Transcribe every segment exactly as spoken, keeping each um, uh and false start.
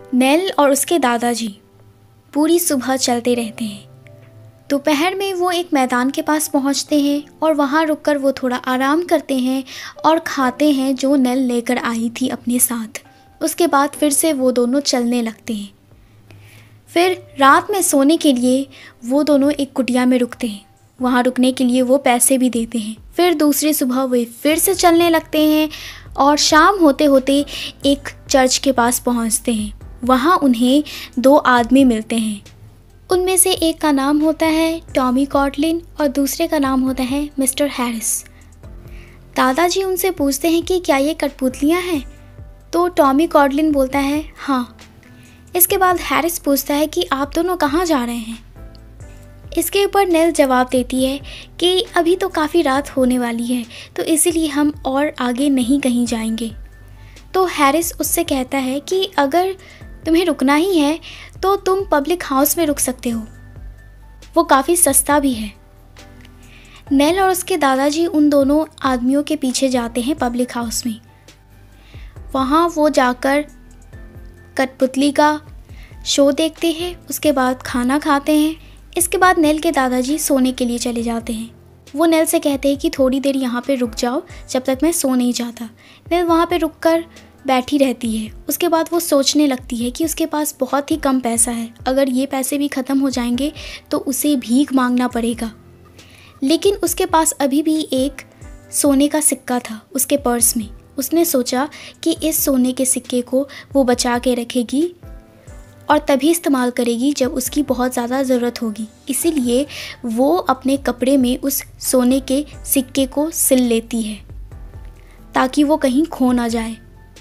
Nail और उसके दादाजी पूरी सुबह चलते रहते हैं। दोपहर में वो एक मैदान के पास पहुंचते हैं और वहां रुककर वो थोड़ा आराम करते हैं और खाते हैं जो नेल लेकर आई थी अपने साथ। उसके बाद फिर से वो दोनों चलने लगते हैं। फिर रात में सोने के लिए वो दोनों एक कुटिया में रुकते हैं। वहाँ रुकने के लिए वो पैसे भी देते हैं। फिर दूसरी सुबह वे फिर से चलने लगते हैं और शाम होते होते एक चर्च के पास पहुँचते हैं। वहाँ उन्हें दो आदमी मिलते हैं। उनमें से एक का नाम होता है टॉमी कॉटलिन और दूसरे का नाम होता है मिस्टर हैरिस। दादाजी उनसे पूछते हैं कि क्या ये कठपुतलियाँ हैं? तो टॉमी कॉटलिन बोलता है हाँ। इसके बाद हैरिस पूछता है कि आप दोनों कहाँ जा रहे हैं? इसके ऊपर नेल जवाब देती है कि अभी तो काफ़ी रात होने वाली है, तो इसीलिए हम और आगे नहीं कहीं जाएंगे। तो हैरिस उससे कहता है कि अगर तुम्हें रुकना ही है तो तुम पब्लिक हाउस में रुक सकते हो, वो काफ़ी सस्ता भी है। नेल और उसके दादाजी उन दोनों आदमियों के पीछे जाते हैं पब्लिक हाउस में। वहाँ वो जाकर कठपुतली का शो देखते हैं, उसके बाद खाना खाते हैं। इसके बाद नेल के दादाजी सोने के लिए चले जाते हैं। वो नेल से कहते हैं कि थोड़ी देर यहाँ पे रुक जाओ जब तक मैं सो नहीं जाता। नेल वहाँ पे रुककर बैठी रहती है। उसके बाद वो सोचने लगती है कि उसके पास बहुत ही कम पैसा है, अगर ये पैसे भी ख़त्म हो जाएंगे तो उसे भीख मांगना पड़ेगा। लेकिन उसके पास अभी भी एक सोने का सिक्का था उसके पर्स में। उसने सोचा कि इस सोने के सिक्के को वो बचा के रखेगी और तभी इस्तेमाल करेगी जब उसकी बहुत ज़्यादा ज़रूरत होगी। इसीलिए वो अपने कपड़े में उस सोने के सिक्के को सिल लेती है ताकि वो कहीं खो ना जाए।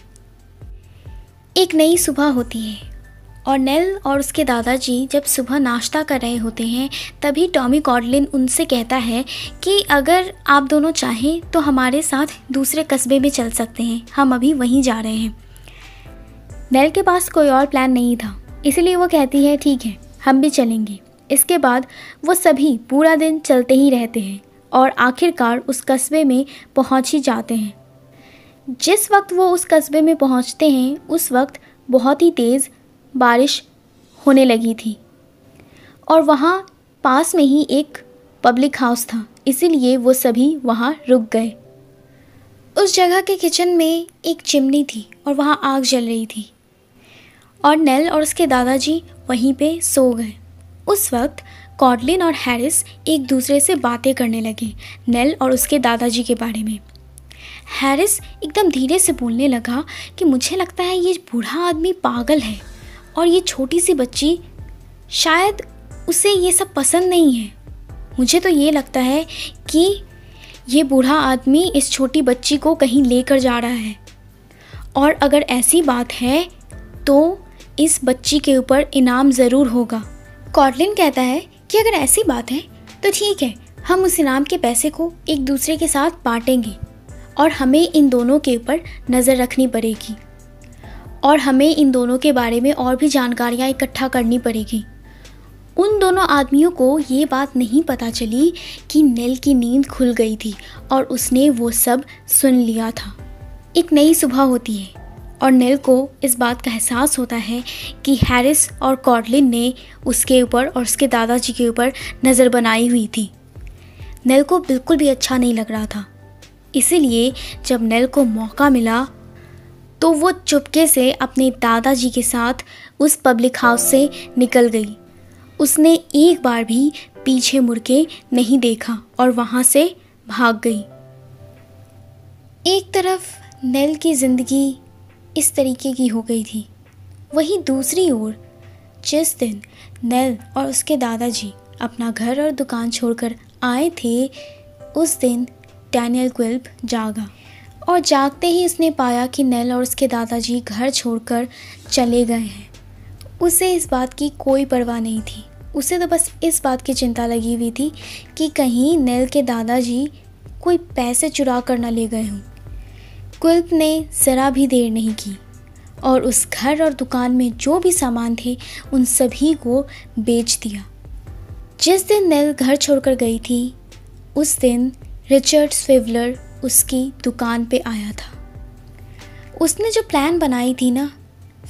एक नई सुबह होती है और नेल और उसके दादाजी जब सुबह नाश्ता कर रहे होते हैं, तभी टॉमी कॉटलिन उनसे कहता है कि अगर आप दोनों चाहें तो हमारे साथ दूसरे कस्बे में चल सकते हैं, हम अभी वहीं जा रहे हैं। नेल के पास कोई और प्लान नहीं था, इसलिए वो कहती है ठीक है, हम भी चलेंगे। इसके बाद वो सभी पूरा दिन चलते ही रहते हैं और आखिरकार उस कस्बे में पहुंच ही जाते हैं। जिस वक्त वो उस कस्बे में पहुंचते हैं उस वक्त बहुत ही तेज़ बारिश होने लगी थी और वहाँ पास में ही एक पब्लिक हाउस था, इसीलिए वो सभी वहाँ रुक गए। उस जगह के किचन में एक चिमनी थी और वहाँ आग जल रही थी और नेल और उसके दादाजी वहीं पे सो गए। उस वक्त कॉटलिन और हैरिस एक दूसरे से बातें करने लगे नेल और उसके दादाजी के बारे में। हैरिस एकदम धीरे से बोलने लगा कि मुझे लगता है ये बूढ़ा आदमी पागल है और ये छोटी सी बच्ची, शायद उसे ये सब पसंद नहीं है। मुझे तो ये लगता है कि ये बूढ़ा आदमी इस छोटी बच्ची को कहीं लेकर जा रहा है और अगर ऐसी बात है तो इस बच्ची के ऊपर इनाम ज़रूर होगा। कॉटलिन कहता है कि अगर ऐसी बात है तो ठीक है, हम उस इनाम के पैसे को एक दूसरे के साथ बांटेंगे और हमें इन दोनों के ऊपर नज़र रखनी पड़ेगी और हमें इन दोनों के बारे में और भी जानकारियाँ इकट्ठा करनी पड़ेगी। उन दोनों आदमियों को ये बात नहीं पता चली कि नेल की नींद खुल गई थी और उसने वो सब सुन लिया था। एक नई सुबह होती है और नेल को इस बात का एहसास होता है कि हैरिस और कॉटलिन ने उसके ऊपर और उसके दादाजी के ऊपर नज़र बनाई हुई थी। नेल को बिल्कुल भी अच्छा नहीं लग रहा था, इसीलिए जब नेल को मौका मिला तो वो चुपके से अपने दादाजी के साथ उस पब्लिक हाउस से निकल गई। उसने एक बार भी पीछे मुड़ के नहीं देखा और वहाँ से भाग गई। एक तरफ नेल की ज़िंदगी इस तरीके की हो गई थी, वहीं दूसरी ओर जिस दिन नेल और उसके दादाजी अपना घर और दुकान छोड़कर आए थे, उस दिन डैनियल क्विल्प जागा और जागते ही उसने पाया कि नेल और उसके दादाजी घर छोड़कर चले गए हैं। उसे इस बात की कोई परवाह नहीं थी। उसे तो बस इस बात की चिंता लगी हुई थी कि कहीं नेल के दादाजी कोई पैसे चुरा कर ना ले गए हों। क्विल्प ने ज़रा भी देर नहीं की और उस घर और दुकान में जो भी सामान थे उन सभी को बेच दिया। जिस दिन नेल घर छोड़कर गई थी उस दिन रिचर्ड स्विवलर उसकी दुकान पे आया था। उसने जो प्लान बनाई थी ना,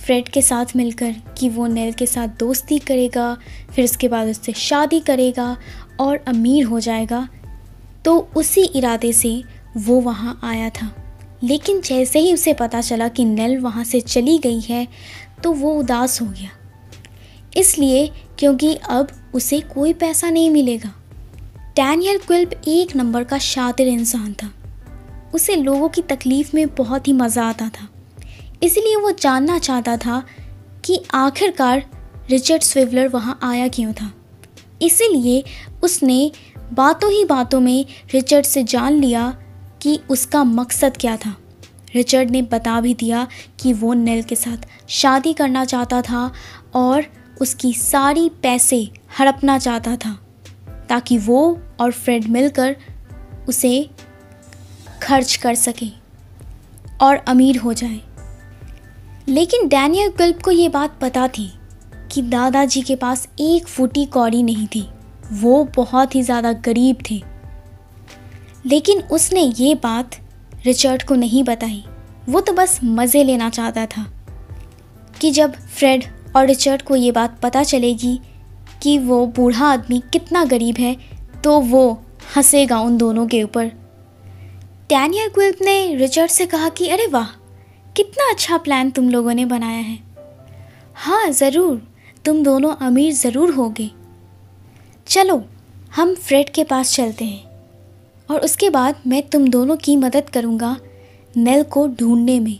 फ्रेड के साथ मिलकर कि वो नेल के साथ दोस्ती करेगा, फिर उसके बाद उससे शादी करेगा और अमीर हो जाएगा। तो उसी इरादे से वो वहाँ आया था। लेकिन जैसे ही उसे पता चला कि नेल वहाँ से चली गई है तो वो उदास हो गया, इसलिए क्योंकि अब उसे कोई पैसा नहीं मिलेगा। डैनियल क्विल्प एक नंबर का शातिर इंसान था। उसे लोगों की तकलीफ़ में बहुत ही मज़ा आता था, इसलिए वो जानना चाहता था कि आखिरकार रिचर्ड स्विवलर वहाँ आया क्यों था। इसीलिए उसने बातों ही बातों में रिचर्ड से जान लिया कि उसका मकसद क्या था। रिचर्ड ने बता भी दिया कि वो नेल के साथ शादी करना चाहता था और उसकी सारी पैसे हड़पना चाहता था ताकि वो और फ्रेड मिलकर उसे खर्च कर सके और अमीर हो जाए। लेकिन डैनियल क्विल्प को ये बात पता थी कि दादाजी के पास एक फूटी कौड़ी नहीं थी, वो बहुत ही ज़्यादा गरीब थे। लेकिन उसने ये बात रिचर्ड को नहीं बताई। वो तो बस मज़े लेना चाहता था कि जब फ्रेड और रिचर्ड को ये बात पता चलेगी कि वो बूढ़ा आदमी कितना गरीब है तो वो हंसेगा उन दोनों के ऊपर। डैनियल क्विल्प ने रिचर्ड से कहा कि अरे वाह, कितना अच्छा प्लान तुम लोगों ने बनाया है। हाँ ज़रूर, तुम दोनों अमीर ज़रूर होगे। चलो हम फ्रेड के पास चलते हैं और उसके बाद मैं तुम दोनों की मदद करूँगा नेल को ढूंढने में।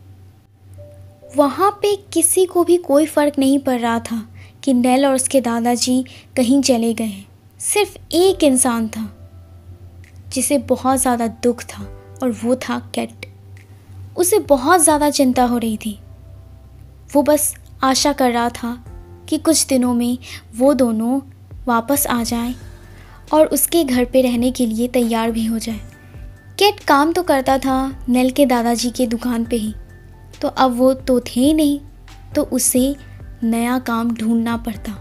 वहाँ पे किसी को भी कोई फ़र्क नहीं पड़ रहा था कि नेल और उसके दादाजी कहीं चले गए हैं। सिर्फ एक इंसान था जिसे बहुत ज़्यादा दुख था और वो था केट। उसे बहुत ज़्यादा चिंता हो रही थी। वो बस आशा कर रहा था कि कुछ दिनों में वो दोनों वापस आ जाएं और उसके घर पे रहने के लिए तैयार भी हो जाए। केट काम तो करता था नेल के दादाजी के दुकान पे ही, तो अब वो तो थे ही नहीं, तो उसे नया काम ढूंढना पड़ता।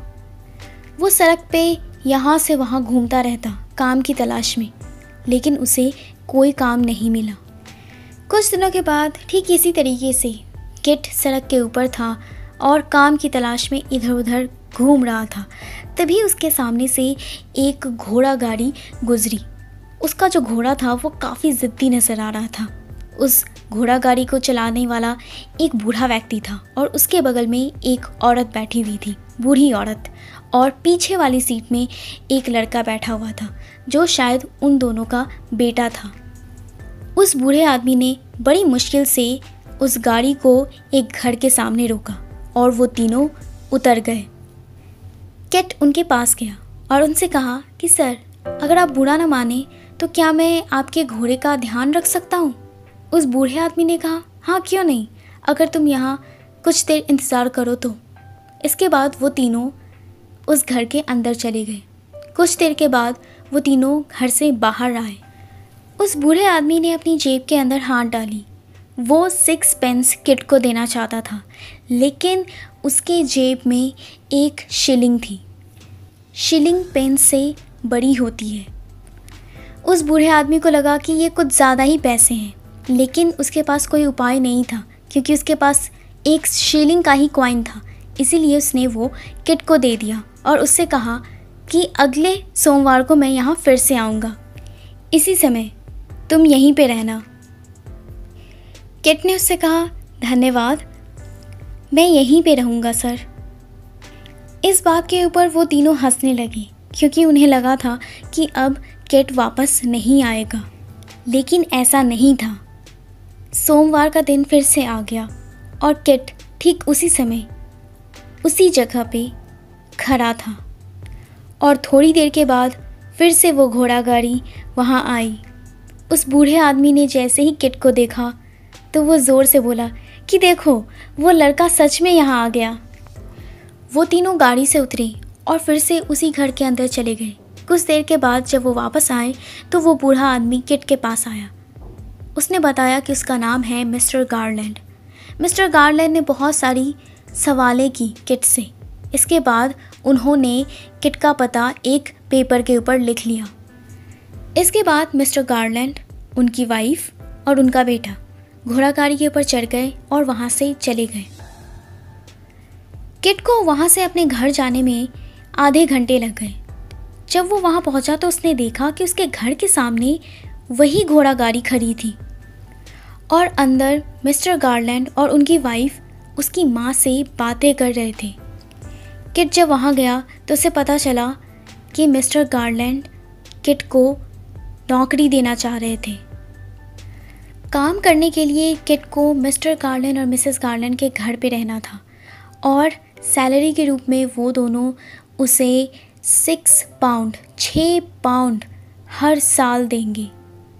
वो सड़क पे यहाँ से वहाँ घूमता रहता काम की तलाश में, लेकिन उसे कोई काम नहीं मिला। कुछ दिनों के बाद ठीक इसी तरीके से केट सड़क के ऊपर था और काम की तलाश में इधर उधर घूम रहा था। तभी उसके सामने से एक घोड़ा गाड़ी गुजरी। उसका जो घोड़ा था वो काफ़ी ज़िद्दी नज़र आ रहा था। उस घोड़ा गाड़ी को चलाने वाला एक बूढ़ा व्यक्ति था और उसके बगल में एक औरत बैठी हुई थी, बूढ़ी औरत, और पीछे वाली सीट में एक लड़का बैठा हुआ था जो शायद उन दोनों का बेटा था। उस बूढ़े आदमी ने बड़ी मुश्किल से उस गाड़ी को एक घर के सामने रोका और वो तीनों उतर गए। केट उनके पास गया और उनसे कहा कि सर, अगर आप बुरा ना माने तो क्या मैं आपके घोड़े का ध्यान रख सकता हूँ? उस बूढ़े आदमी ने कहा, हाँ क्यों नहीं, अगर तुम यहाँ कुछ देर इंतज़ार करो तो। इसके बाद वो तीनों उस घर के अंदर चले गए। कुछ देर के बाद वो तीनों घर से बाहर आए। उस बूढ़े आदमी ने अपनी जेब के अंदर हाथ डाली। वो सिक्स पेंस किट को देना चाहता था, लेकिन उसके जेब में एक शिलिंग थी। शिलिंग पेंस से बड़ी होती है। उस बूढ़े आदमी को लगा कि ये कुछ ज़्यादा ही पैसे हैं, लेकिन उसके पास कोई उपाय नहीं था क्योंकि उसके पास एक शिलिंग का ही कॉइन था। इसीलिए उसने वो किट को दे दिया और उससे कहा कि अगले सोमवार को मैं यहाँ फिर से आऊँगा, इसी समय तुम यहीं पे रहना। किट ने उससे कहा, धन्यवाद, मैं यहीं पे रहूँगा सर। इस बात के ऊपर वो तीनों हंसने लगे क्योंकि उन्हें लगा था कि अब किट वापस नहीं आएगा, लेकिन ऐसा नहीं था। सोमवार का दिन फिर से आ गया और किट ठीक उसी समय उसी जगह पे खड़ा था और थोड़ी देर के बाद फिर से वो घोड़ा गाड़ी वहाँ आई। उस बूढ़े आदमी ने जैसे ही किट को देखा तो वो ज़ोर से बोला कि देखो, वो लड़का सच में यहाँ आ गया। वो तीनों गाड़ी से उतरे और फिर से उसी घर के अंदर चले गए। कुछ देर के बाद जब वो वापस आए तो वो बूढ़ा आदमी किट के पास आया। उसने बताया कि उसका नाम है मिस्टर गारलैंड। मिस्टर गारलैंड ने बहुत सारी सवालें की किट से। इसके बाद उन्होंने किट का पता एक पेपर के ऊपर लिख लिया। इसके बाद मिस्टर गारलैंड, उनकी वाइफ और उनका बेटा घोड़ा गाड़ी के ऊपर चढ़ गए और वहाँ से चले गए। किट को वहाँ से अपने घर जाने में आधे घंटे लग गए। जब वो वहाँ पहुँचा तो उसने देखा कि उसके घर के सामने वही घोड़ा गाड़ी खड़ी थी और अंदर मिस्टर गारलैंड और उनकी वाइफ उसकी माँ से बातें कर रहे थे। किट जब वहाँ गया तो उसे पता चला कि मिस्टर गारलैंड किट को नौकरी देना चाह रहे थे। काम करने के लिए किट को मिस्टर गारलैंड और मिसेस गारलैंड के घर पे रहना था और सैलरी के रूप में वो दोनों उसे सिक्स पाउंड छः पाउंड हर साल देंगे।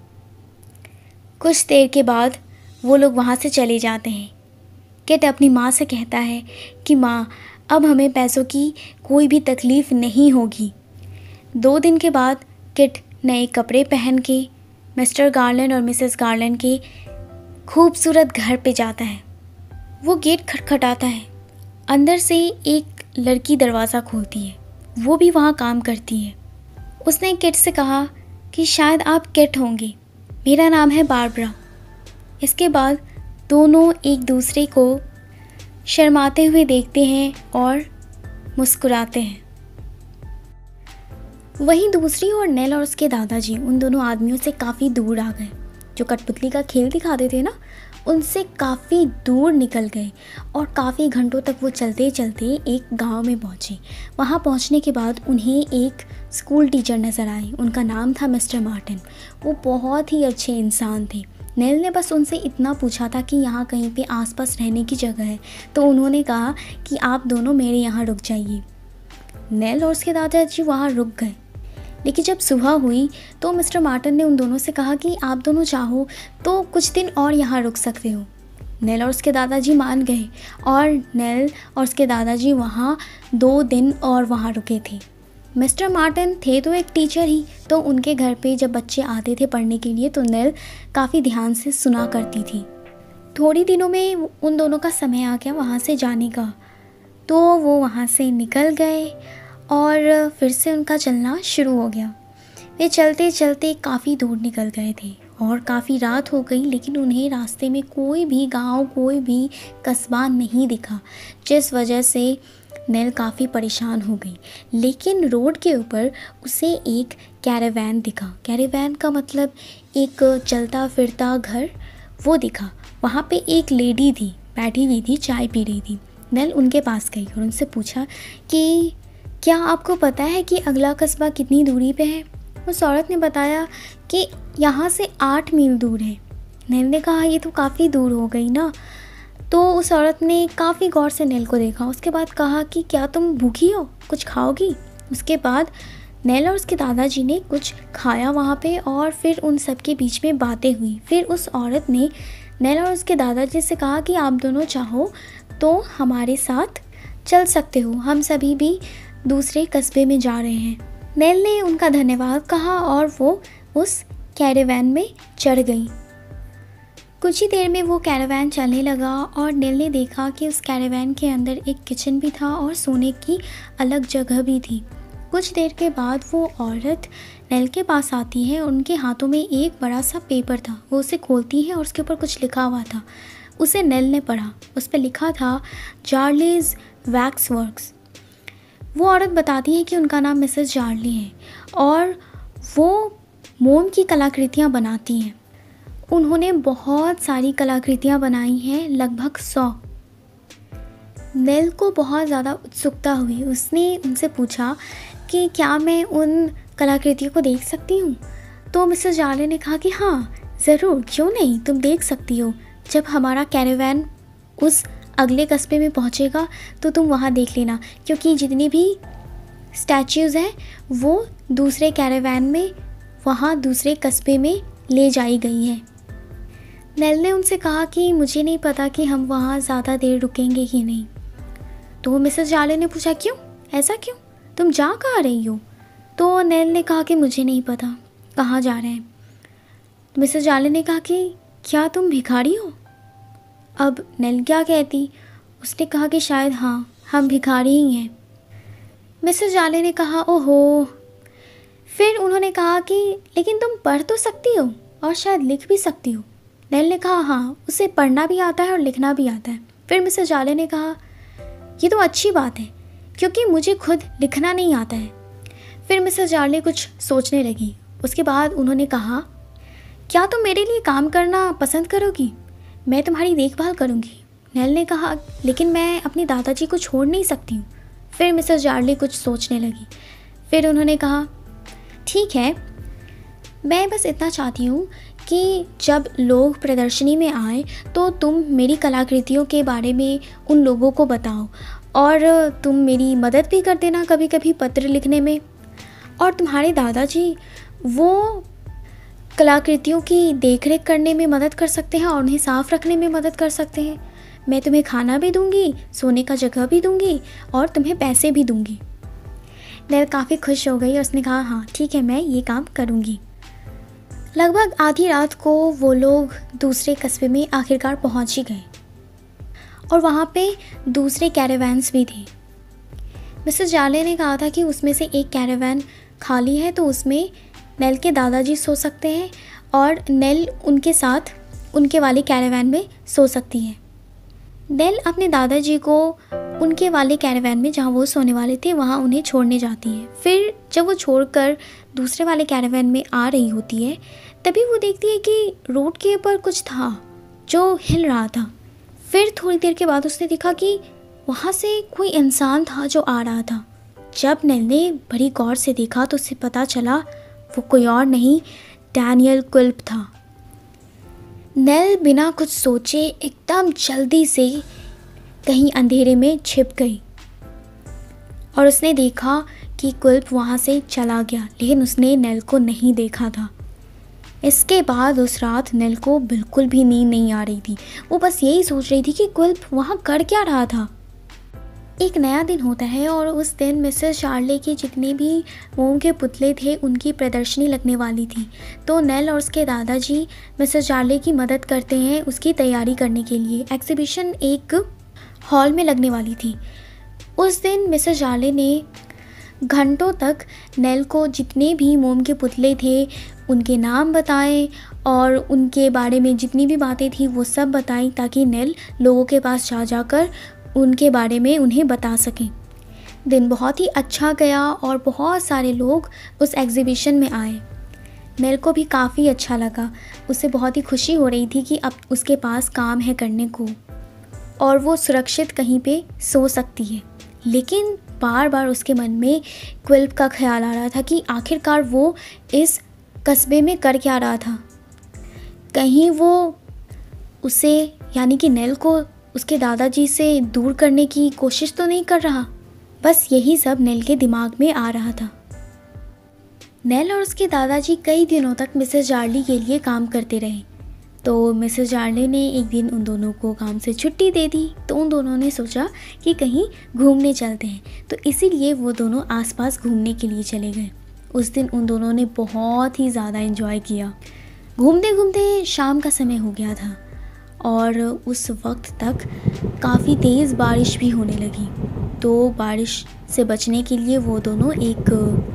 कुछ देर के बाद वो लोग वहाँ से चले जाते हैं। किट अपनी माँ से कहता है कि माँ, अब हमें पैसों की कोई भी तकलीफ़ नहीं होगी। दो दिन के बाद किट नए कपड़े पहन के मिस्टर गारलैंड और मिसेस गारलैंड के खूबसूरत घर पे जाता है। वो गेट खटखटाता है। अंदर से एक लड़की दरवाज़ा खोलती है। वो भी वहाँ काम करती है। उसने किट से कहा कि शायद आप किट होंगे, मेरा नाम है बारबरा। इसके बाद दोनों एक दूसरे को शर्माते हुए देखते हैं और मुस्कुराते हैं। वहीं दूसरी ओर नेल और उसके दादाजी उन दोनों आदमियों से काफ़ी दूर आ गए। जो कठपुतली का खेल दिखाते थे ना, उनसे काफ़ी दूर निकल गए और काफ़ी घंटों तक वो चलते चलते एक गांव में पहुँचे। वहाँ पहुँचने के बाद उन्हें एक स्कूल टीचर नज़र आए। उनका नाम था मिस्टर मार्टिन। वो बहुत ही अच्छे इंसान थे। नेल ने बस उनसे इतना पूछा था कि यहाँ कहीं पे आसपास रहने की जगह है, तो उन्होंने कहा कि आप दोनों मेरे यहाँ रुक जाइए। नेल और उसके दादाजी वहाँ रुक गए। लेकिन जब सुबह हुई तो मिस्टर मार्टिन ने उन दोनों से कहा कि आप दोनों चाहो तो कुछ दिन और यहाँ रुक सकते हो। नेल और उसके दादाजी मान गए और नेल और उसके दादाजी वहाँ दो दिन और वहाँ रुके थे। मिस्टर मार्टिन थे तो एक टीचर ही, तो उनके घर पे जब बच्चे आते थे पढ़ने के लिए तो नेल काफ़ी ध्यान से सुना करती थी। थोड़ी दिनों में उन दोनों का समय आ गया वहाँ से जाने का, तो वो वहाँ से निकल गए और फिर से उनका चलना शुरू हो गया। वे चलते चलते काफ़ी दूर निकल गए थे और काफ़ी रात हो गई, लेकिन उन्हें रास्ते में कोई भी गांव, कोई भी कस्बा नहीं दिखा, जिस वजह से नेल काफ़ी परेशान हो गई। लेकिन रोड के ऊपर उसे एक कैरावैन दिखा। कैरावैन का मतलब एक चलता फिरता घर, वो दिखा। वहाँ पे एक लेडी थी, बैठी हुई थी, चाय पी रही थी। नेल उनके पास गई और उनसे पूछा कि क्या आपको पता है कि अगला कस्बा कितनी दूरी पे है? उस औरत ने बताया कि यहाँ से आठ मील दूर है। नेल ने कहा ये तो काफ़ी दूर हो गई ना। तो उस औरत ने काफ़ी गौर से नेल को देखा। उसके बाद कहा कि क्या तुम भूखी हो, कुछ खाओगी? उसके बाद नेल और उसके दादाजी ने कुछ खाया वहाँ पे और फिर उन सब के बीच में बातें हुई। फिर उस औरत ने नेल और उसके दादाजी से कहा कि आप दोनों चाहो तो हमारे साथ चल सकते हो, हम सभी भी दूसरे कस्बे में जा रहे हैं। नेल ने उनका धन्यवाद कहा और वो उस कैरावैन में चढ़ गई। कुछ ही देर में वो कैरावैन चलने लगा और नेल ने देखा कि उस कैरावैन के अंदर एक किचन भी था और सोने की अलग जगह भी थी। कुछ देर के बाद वो औरत नेल के पास आती है और उनके हाथों में एक बड़ा सा पेपर था। वो उसे खोलती है और उसके ऊपर कुछ लिखा हुआ था। उसे नेल ने पढ़ा। उस पर लिखा था जार्लीज वैक्स वर्क्स। वो औरत बताती है कि उनका नाम मिसेस जार्ली है और वो मोम की कलाकृतियाँ बनाती हैं। उन्होंने बहुत सारी कलाकृतियाँ बनाई हैं, लगभग सौ। नेल को बहुत ज़्यादा उत्सुकता हुई। उसने उनसे पूछा कि क्या मैं उन कलाकृतियों को देख सकती हूँ? तो मिसेस जार्ली ने कहा कि हाँ ज़रूर, क्यों नहीं, तुम देख सकती हो। जब हमारा कैरावैन उस अगले कस्बे में पहुँचेगा तो तुम वहाँ देख लेना, क्योंकि जितनी भी स्टैच्यूज़ हैं वो दूसरे कैरावैन में वहाँ दूसरे कस्बे में ले जाई गई हैं। नेल ने उनसे कहा कि मुझे नहीं पता कि हम वहाँ ज़्यादा देर रुकेंगे कि नहीं। तो मिसेस जार्ली ने पूछा क्यों, ऐसा क्यों, तुम जा कहाँ रही हो? तो नेल ने कहा कि मुझे नहीं पता कहाँ जा रहे हैं। तो मिसेस जार्ली ने कहा कि क्या तुम भिखारी हो? अब नेल क्या कहती, उसने कहा कि शायद हाँ, हम भिखारी ही हैं। मिसेस जार्ली ने कहा ओहो। फिर उन्होंने कहा कि लेकिन तुम पढ़ तो सकती हो और शायद लिख भी सकती हो। नेल ने कहा हाँ, उसे पढ़ना भी आता है और लिखना भी आता है। फिर मिसेस जार्ली ने कहा ये तो अच्छी बात है क्योंकि मुझे खुद लिखना नहीं आता है। फिर मिसेस जार्ले कुछ सोचने लगी। उसके बाद उन्होंने कहा, क्या तुम मेरे लिए काम करना पसंद करोगी? मैं तुम्हारी देखभाल करूँगी। नेल ने कहा, लेकिन मैं अपने दादाजी को छोड़ नहीं सकती हूँ। फिर मिसेस जार्ले कुछ सोचने लगी। फिर उन्होंने कहा, ठीक है, मैं बस इतना चाहती हूँ कि जब लोग प्रदर्शनी में आए तो तुम मेरी कलाकृतियों के बारे में उन लोगों को बताओ और तुम मेरी मदद भी कर देना कभी कभी पत्र लिखने में। और तुम्हारे दादाजी वो कलाकृतियों की देखरेख करने में मदद कर सकते हैं और उन्हें साफ़ रखने में मदद कर सकते हैं। मैं तुम्हें खाना भी दूंगी, सोने का जगह भी दूंगी और तुम्हें पैसे भी दूंगी। नेल काफ़ी खुश हो गई और उसने कहा, हाँ ठीक है, मैं ये काम करूंगी। लगभग आधी रात को वो लोग दूसरे कस्बे में आखिरकार पहुंच ही गए और वहाँ पे दूसरे कैरावैन्स भी थे। मिसेस जार्ले ने कहा था कि उसमें से एक कैरावैन खाली है तो उसमें नेल के दादाजी सो सकते हैं और नेल उनके साथ उनके वाले कैरावैन में सो सकती है। नेल अपने दादाजी को उनके वाले कैरावैन में जहाँ वो सोने वाले थे वहाँ उन्हें छोड़ने जाती है। फिर जब वो छोड़कर दूसरे वाले कैरावैन में आ रही होती है तभी वो देखती है कि रोड के ऊपर कुछ था जो हिल रहा था। फिर थोड़ी देर के बाद उसने देखा कि वहाँ से कोई इंसान था जो आ रहा था। जब नेल ने बड़ी गौर से देखा तो उसे पता चला वो कोई और नहीं, डैनियल क्विल्प था। नेल बिना कुछ सोचे एकदम जल्दी से कहीं अंधेरे में छिप गई और उसने देखा कि क्विल्प वहाँ से चला गया, लेकिन उसने नेल को नहीं देखा था। इसके बाद उस रात नेल को बिल्कुल भी नींद नहीं आ रही थी। वो बस यही सोच रही थी कि क्विल्प वहाँ कर क्या रहा था। एक नया दिन होता है और उस दिन मिसेस जार्ले के जितने भी मोम के पुतले थे उनकी प्रदर्शनी लगने वाली थी। तो नेल और उसके दादाजी मिसेस जार्ले की मदद करते हैं उसकी तैयारी करने के लिए। एग्जीबिशन एक हॉल में लगने वाली थी। उस दिन मिसेस जार्ले ने घंटों तक नेल को जितने भी मोम के पुतले थे उनके नाम बताए और उनके बारे में जितनी भी बातें थी वो सब बताई ताकि नेल लोगों के पास जा जाकर उनके बारे में उन्हें बता सकें। दिन बहुत ही अच्छा गया और बहुत सारे लोग उस एग्जीबिशन में आए। नेल को भी काफ़ी अच्छा लगा। उसे बहुत ही खुशी हो रही थी कि अब उसके पास काम है करने को और वो सुरक्षित कहीं पे सो सकती है। लेकिन बार बार उसके मन में क्विल्प का ख्याल आ रहा था कि आखिरकार वो इस कस्बे में कर क्या रहा था। कहीं वो उसे यानी कि नेल को उसके दादाजी से दूर करने की कोशिश तो नहीं कर रहा। बस यही सब नेल के दिमाग में आ रहा था। नेल और उसके दादाजी कई दिनों तक मिसेस जार्ले के लिए काम करते रहे। तो मिसेस जार्ले ने एक दिन उन दोनों को काम से छुट्टी दे दी। तो उन दोनों ने सोचा कि कहीं घूमने चलते हैं, तो इसीलिए वो दोनों आसपास घूमने के लिए चले गए। उस दिन उन दोनों ने बहुत ही ज़्यादा एंजॉय किया। घूमते घूमते शाम का समय हो गया था और उस वक्त तक काफ़ी तेज़ बारिश भी होने लगी। तो बारिश से बचने के लिए वो दोनों एक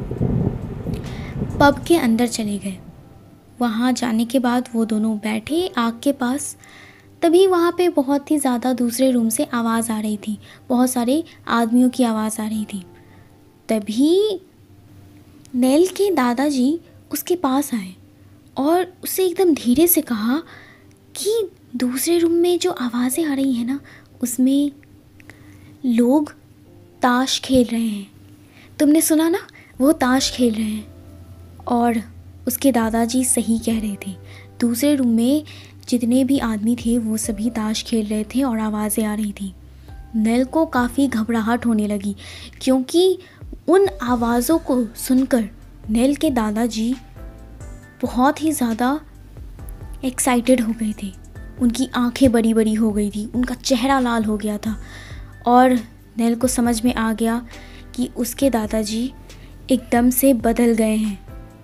पब के अंदर चले गए। वहाँ जाने के बाद वो दोनों बैठे आग के पास। तभी वहाँ पे बहुत ही ज़्यादा दूसरे रूम से आवाज़ आ रही थी, बहुत सारे आदमियों की आवाज़ आ रही थी। तभी नेल के दादाजी उसके पास आए और उसे एकदम धीरे से कहा कि दूसरे रूम में जो आवाज़ें आ रही हैं ना, उसमें लोग ताश खेल रहे हैं। तुमने सुना ना, वो ताश खेल रहे हैं। और उसके दादाजी सही कह रहे थे। दूसरे रूम में जितने भी आदमी थे वो सभी ताश खेल रहे थे और आवाज़ें आ रही थी। नेल को काफ़ी घबराहट होने लगी क्योंकि उन आवाज़ों को सुनकर नेल के दादाजी बहुत ही ज़्यादा एक्साइटेड हो गए थे। उनकी आंखें बड़ी बड़ी हो गई थी, उनका चेहरा लाल हो गया था और नेल को समझ में आ गया कि उसके दादाजी एकदम से बदल गए हैं।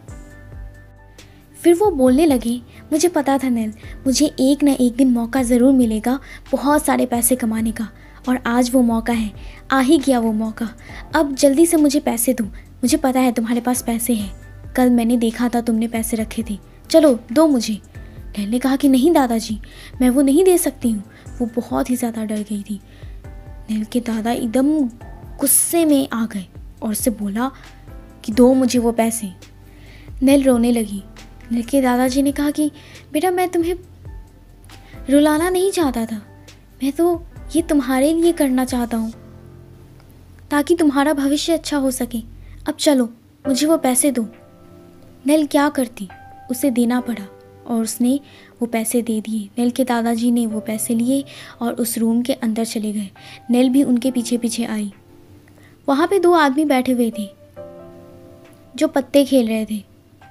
फिर वो बोलने लगे, मुझे पता था नेल, मुझे एक ना एक दिन मौका ज़रूर मिलेगा बहुत सारे पैसे कमाने का, और आज वो मौका है, आ ही गया वो मौका। अब जल्दी से मुझे पैसे दो, मुझे पता है तुम्हारे पास पैसे हैं, कल मैंने देखा था तुमने पैसे रखे थे, चलो दो मुझे। नेल ने कहा कि नहीं दादाजी, मैं वो नहीं दे सकती हूँ। वो बहुत ही ज़्यादा डर गई थी। नेल के दादा एकदम गुस्से में आ गए और उससे बोला कि दो मुझे वो पैसे। नेल रोने लगी। नेल के दादाजी ने कहा कि बेटा मैं तुम्हें रुलाना नहीं चाहता था, मैं तो ये तुम्हारे लिए करना चाहता हूँ ताकि तुम्हारा भविष्य अच्छा हो सके। अब चलो मुझे वो पैसे दो। नेल क्या करती, उसे देना पड़ा और उसने वो पैसे दे दिए। नेल के दादाजी ने वो पैसे लिए और उस रूम के अंदर चले गए। नेल भी उनके पीछे पीछे आई। वहाँ पे दो आदमी बैठे हुए थे जो पत्ते खेल रहे थे।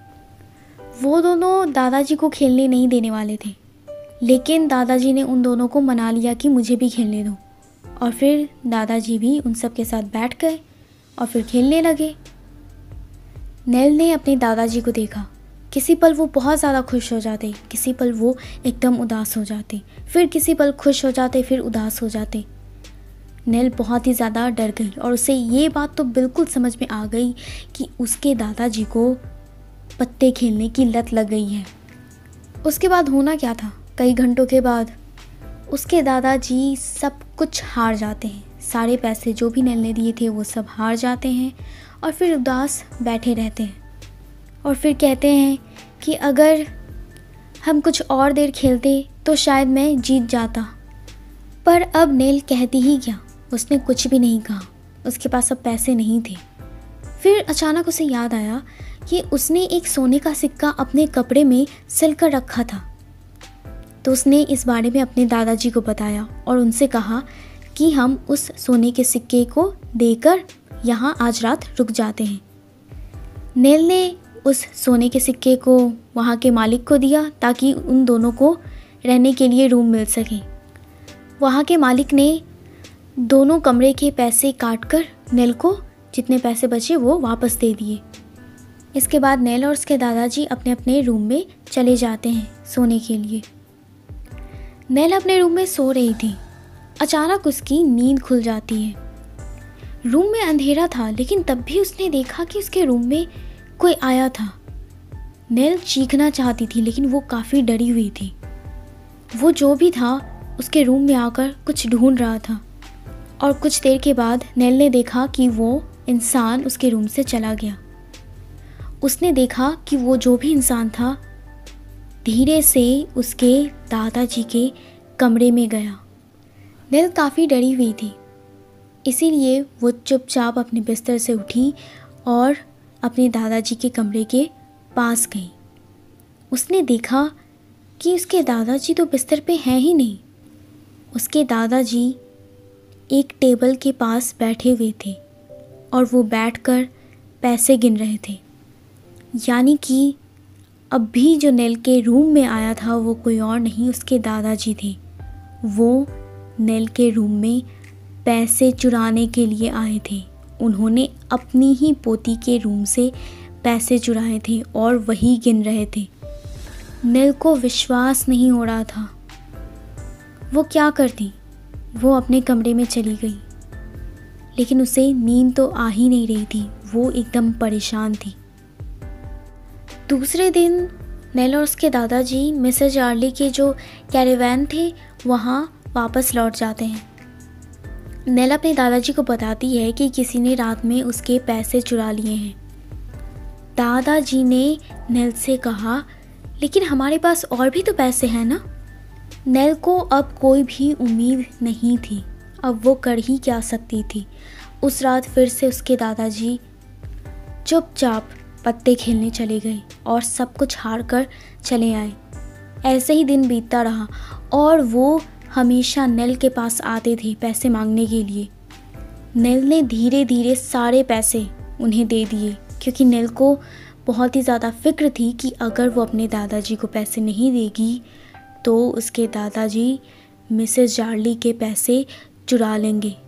वो दोनों दादाजी को खेलने नहीं देने वाले थे, लेकिन दादाजी ने उन दोनों को मना लिया कि मुझे भी खेलने दो। और फिर दादाजी भी उन सब के साथ बैठ गए और फिर खेलने लगे। नेल ने अपने दादाजी को देखा। किसी पल वो बहुत ज़्यादा खुश हो जाते, किसी पल वो एकदम उदास हो जाते, फिर किसी पल खुश हो जाते, फिर उदास हो जाते। नेल बहुत ही ज़्यादा डर गई और उसे ये बात तो बिल्कुल समझ में आ गई कि उसके दादाजी को पत्ते खेलने की लत लग गई है। उसके बाद होना क्या था, कई घंटों के बाद उसके दादाजी सब कुछ हार जाते हैं। सारे पैसे जो भी नेल ने दिए थे वो सब हार जाते हैं और फिर उदास बैठे रहते हैं और फिर कहते हैं कि अगर हम कुछ और देर खेलते तो शायद मैं जीत जाता। पर अब नेल कहती ही क्या, उसने कुछ भी नहीं कहा। उसके पास अब पैसे नहीं थे। फिर अचानक उसे याद आया कि उसने एक सोने का सिक्का अपने कपड़े में सिल कर रखा था। तो उसने इस बारे में अपने दादाजी को बताया और उनसे कहा कि हम उस सोने के सिक्के को देकर यहाँ आज रात रुक जाते हैं। नेल ने उस सोने के सिक्के को वहाँ के मालिक को दिया ताकि उन दोनों को रहने के लिए रूम मिल सके। वहाँ के मालिक ने दोनों कमरे के पैसे काटकर नेल को जितने पैसे बचे वो वापस दे दिए। इसके बाद नेल और उसके दादाजी अपने अपने रूम में चले जाते हैं सोने के लिए। नेल अपने रूम में सो रही थी। अचानक उसकी नींद खुल जाती है। रूम में अंधेरा था, लेकिन तब भी उसने देखा कि उसके रूम में कोई आया था। नेल चीखना चाहती थी, लेकिन वो काफ़ी डरी हुई थी। वो जो भी था उसके रूम में आकर कुछ ढूंढ रहा था और कुछ देर के बाद नेल ने देखा कि वो इंसान उसके रूम से चला गया। उसने देखा कि वो जो भी इंसान था धीरे से उसके दादाजी के कमरे में गया। नेल काफ़ी डरी हुई थी, इसीलिए वो चुपचाप अपने बिस्तर से उठी और अपने दादाजी के कमरे के पास गई। उसने देखा कि उसके दादाजी तो बिस्तर पे हैं ही नहीं। उसके दादाजी एक टेबल के पास बैठे हुए थे और वो बैठकर पैसे गिन रहे थे। यानी कि अब भी जो नेल के रूम में आया था वो कोई और नहीं, उसके दादाजी थे। वो नेल के रूम में पैसे चुराने के लिए आए थे। उन्होंने अपनी ही पोती के रूम से पैसे चुराए थे और वही गिन रहे थे। नेल को विश्वास नहीं हो रहा था। वो क्या करती? वो अपने कमरे में चली गई, लेकिन उसे नींद तो आ ही नहीं रही थी। वो एकदम परेशान थी। दूसरे दिन नेल और उसके दादाजी मिसेस चार्ली के जो कैरेवैन थे वहाँ वापस लौट जाते हैं। नेल अपने दादाजी को बताती है कि किसी ने रात में उसके पैसे चुरा लिए हैं। दादाजी ने नेल से कहा, लेकिन हमारे पास और भी तो पैसे हैं ना। नेल को अब कोई भी उम्मीद नहीं थी। अब वो कर ही क्या सकती थी। उस रात फिर से उसके दादाजी चुपचाप पत्ते खेलने चले गए और सब कुछ हार कर चले आए। ऐसे ही दिन बीतता रहा और वो हमेशा नेल के पास आते थे पैसे मांगने के लिए। नेल ने धीरे धीरे सारे पैसे उन्हें दे दिए, क्योंकि नेल को बहुत ही ज़्यादा फिक्र थी कि अगर वो अपने दादाजी को पैसे नहीं देगी तो उसके दादाजी मिसेस चार्ली के पैसे चुरा लेंगे।